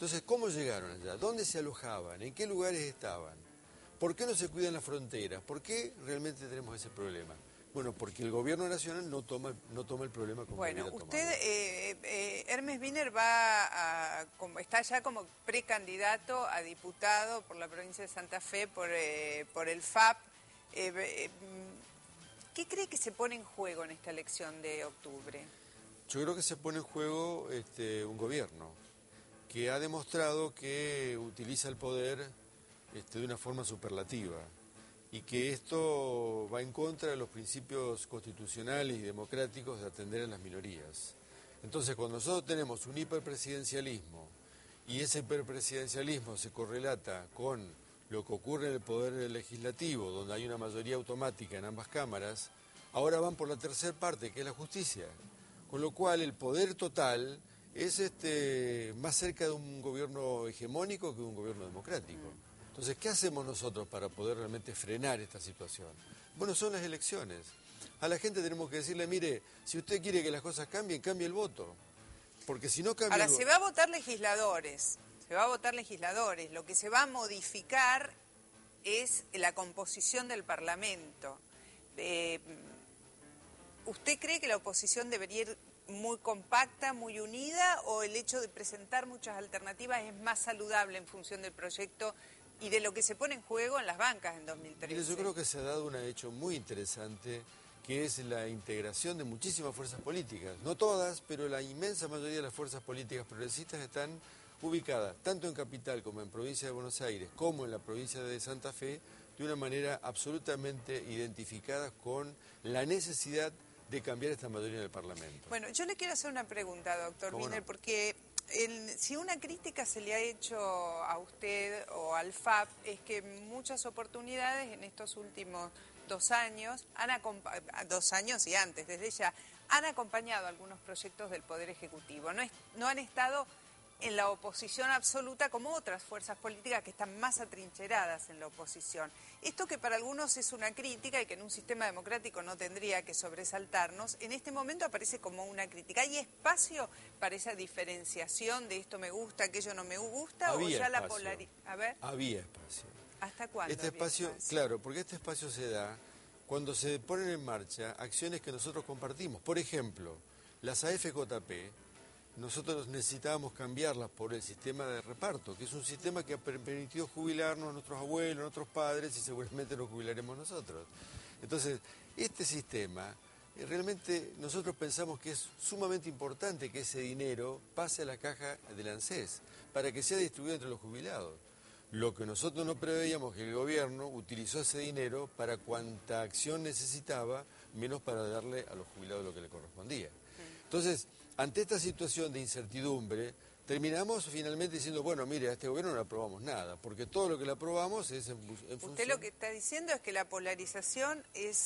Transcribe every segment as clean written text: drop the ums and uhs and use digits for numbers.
Entonces, ¿cómo llegaron allá? ¿Dónde se alojaban? ¿En qué lugares estaban? ¿Por qué no se cuidan las fronteras? ¿Por qué realmente tenemos ese problema? Bueno, porque el gobierno nacional no toma el problema como Bueno, debiera usted, tomarlo. Hermes Wiener está ya como precandidato a diputado por la provincia de Santa Fe por el FAP. ¿Qué cree que se pone en juego en esta elección de octubre? Yo creo que se pone en juego un gobierno que ha demostrado que utiliza el poder de una forma superlativa y que esto va en contra de los principios constitucionales y democráticos de atender a las minorías. Entonces, cuando nosotros tenemos un hiperpresidencialismo y ese hiperpresidencialismo se correlata con lo que ocurre en el poder legislativo, donde hay una mayoría automática en ambas cámaras, ahora van por la tercera parte, que es la justicia. Con lo cual el poder total es más cerca de un gobierno hegemónico que de un gobierno democrático. Entonces, ¿qué hacemos nosotros para poder realmente frenar esta situación? Bueno, son las elecciones. A la gente tenemos que decirle, mire, si usted quiere que las cosas cambien, cambie el voto. Porque si no cambia Ahora, el voto... se va a votar legisladores, Lo que se va a modificar es la composición del Parlamento. ¿Usted cree que la oposición debería ir muy compacta, muy unida, o el hecho de presentar muchas alternativas es más saludable en función del proyecto y de lo que se pone en juego en las bancas en 2013? Mire, yo creo que se ha dado un hecho muy interesante, que es la integración de muchísimas fuerzas políticas. No todas, pero la inmensa mayoría de las fuerzas políticas progresistas están ubicadas, tanto en Capital como en provincia de Buenos Aires, como en la provincia de Santa Fe, de una manera absolutamente identificadas con la necesidad de cambiar esta mayoría en el Parlamento. Bueno, yo le quiero hacer una pregunta, doctor Wiener, No? porque si una crítica se le ha hecho a usted o al FAP es que en muchas oportunidades en estos últimos 2 años, 2 años y antes, desde ya, han acompañado algunos proyectos del Poder Ejecutivo. No han estado en la oposición absoluta como otras fuerzas políticas que están más atrincheradas en la oposición. Esto que para algunos es una crítica y que en un sistema democrático no tendría que sobresaltarnos, en este momento aparece como una crítica. ¿Hay espacio para esa diferenciación de esto me gusta, aquello no me gusta? Había ¿O ya espacio. la polarización? A ver. Había espacio. ¿Hasta cuándo Este había espacio, espacio? claro, porque este espacio se da cuando se ponen en marcha acciones que nosotros compartimos. Por ejemplo, las AFJP, nosotros necesitábamos cambiarlas por el sistema de reparto, que es un sistema que ha permitido jubilarnos a nuestros abuelos, a nuestros padres, y seguramente nos jubilaremos nosotros. Entonces, este sistema, realmente nosotros pensamos que es sumamente importante que ese dinero pase a la caja del ANSES, para que sea distribuido entre los jubilados. Lo que nosotros no preveíamos que el gobierno utilizó ese dinero para cuanta acción necesitaba, menos para darle a los jubilados lo que le correspondía. Entonces, ante esta situación de incertidumbre, terminamos finalmente diciendo, bueno, mire, a este gobierno no le aprobamos nada, porque todo lo que le aprobamos es en función... Usted lo que está diciendo es que la polarización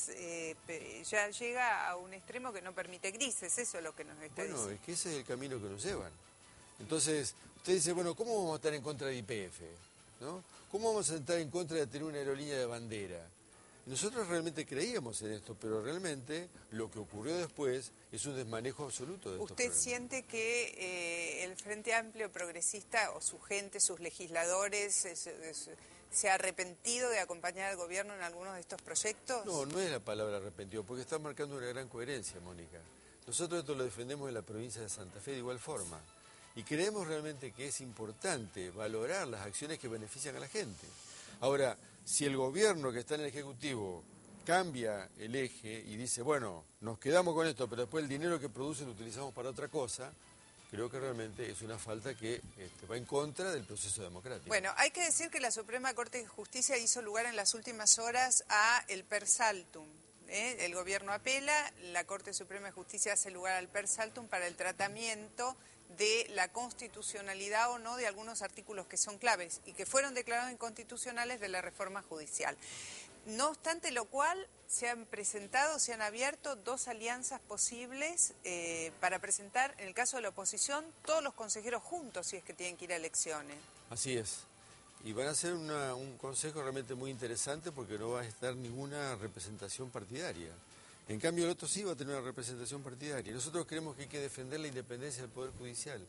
ya llega a un extremo que no permite grises, eso es lo que nos está diciendo. Bueno, es que ese es el camino que nos llevan. Entonces, usted dice, bueno, ¿cómo vamos a estar en contra de YPF? ¿No? ¿Cómo vamos a estar en contra de tener una aerolínea de bandera? Nosotros realmente creíamos en esto, pero realmente lo que ocurrió después es un desmanejo absoluto de estos ¿Usted problemas. siente que el Frente Amplio Progresista o su gente, sus legisladores, se ha arrepentido de acompañar al gobierno en algunos de estos proyectos? No, no es la palabra arrepentido, porque está marcando una gran coherencia, Mónica. Nosotros esto lo defendemos en la provincia de Santa Fe de igual forma. Y creemos realmente que es importante valorar las acciones que benefician a la gente. Ahora, si el gobierno que está en el Ejecutivo cambia el eje y dice, bueno, nos quedamos con esto, pero después el dinero que produce lo utilizamos para otra cosa, creo que realmente es una falta que va en contra del proceso democrático. Bueno, hay que decir que la Suprema Corte de Justicia hizo lugar en las últimas horas a el per saltum. El gobierno apela, la Corte Suprema de Justicia hace lugar al per saltum para el tratamiento de la constitucionalidad o no de algunos artículos que son claves y que fueron declarados inconstitucionales de la reforma judicial. No obstante lo cual, se han abierto 2 alianzas posibles para presentar, en el caso de la oposición, todos los consejeros juntos si es que tienen que ir a elecciones. Así es. Y van a ser un consejo realmente muy interesante porque no va a estar ninguna representación partidaria. En cambio, el otro sí va a tener una representación partidaria. Nosotros creemos que hay que defender la independencia del Poder Judicial.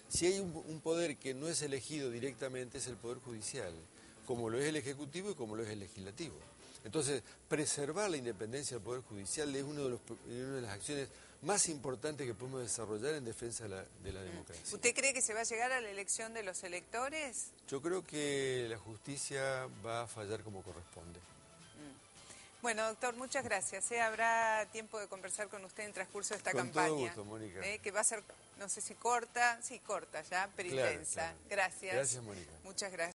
Si hay un poder que no es elegido directamente, es el Poder Judicial, como lo es el Ejecutivo y como lo es el Legislativo. Entonces, preservar la independencia del Poder Judicial es una de las acciones más importantes que podemos desarrollar en defensa de la democracia. ¿Usted cree que se va a llegar a la elección de los electores? Yo creo que la justicia va a fallar como corresponde. Bueno, doctor, muchas gracias. Habrá tiempo de conversar con usted en transcurso de esta campaña. Con todo gusto, Mónica. Que va a ser, no sé si corta, sí, corta ya, pero Claro, intensa. claro. Gracias. Gracias, Mónica. Muchas gracias.